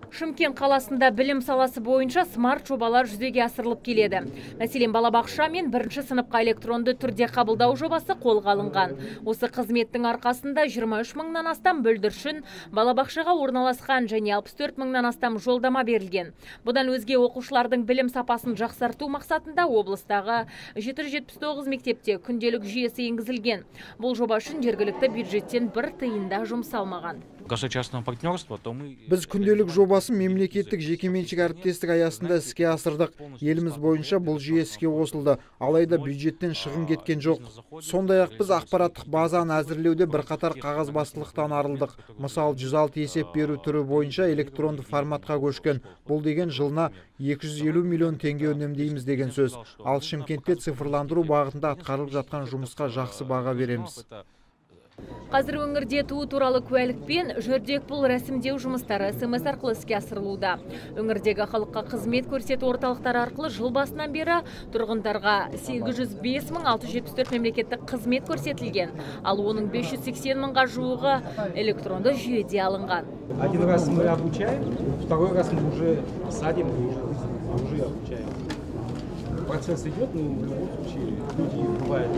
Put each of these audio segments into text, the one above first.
Шымкент қаласында білім саласы бойынша смарт жобалар жүзеге асырылып келеді. Мәселен, балабақша мен бірінші сыныпқа электронды түрде қабылдау жобасы қолға алынған. Осы қызметтің арқасында 23 мыңнан астам бүлдіршін балабақшаға орналасқан және 64 мыңнан астам жолдама берілген. Бұдан өзге оқушылардың білім сапасын жақсарту мақсатында облыстағы 779 мектепте күнделік жүйесі енгізілген. Бұл жоба үшін жергілікті бюджеттен бір тиын да жұмсалмаған. Біз күнделік жобасын мемлекеттік жекеменшік әріптестік аясында іске асырдық. Еліміз бойынша бұл жүйе іске қосылды, алайда бюджеттен шығын кеткен жоқ. Сондай-ақ біз ақпараттық базаны әзірлеуде бірқатар қағазбастылықтан арылдық. Мысалы, 106 есеп беру түрі бойынша электронды форматқа көшкен. Бұл деген жылына 250 миллион теңге үнемдейміз деген сөз. Ал Шымкентте цифрландыру бағытында атқарылып жатқан жұмысқа жақсы баға береміз. Қазір өңірде туу туралы куәлікпен жүрдек бұл рәсімдеу жұмыстары СМС арқылы іске асырылуда. Өңірдегі халыққа қызмет көрсету орталықтары арқылы жыл басынан бері тұрғындарға 805.674 мемлекеттік қызмет көрсетілген, ал оның 580 мыңға жуығы электронды жүйеде алынған. Один раз мы обучаем, второй раз мы уже садим и уже обучаем. Процесс идет, но в любом случае люди бывают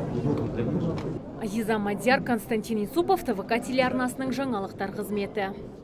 Азиза Мадияр, Константин Исупов, ТВК телеарнасының жаңалықтар қызметі.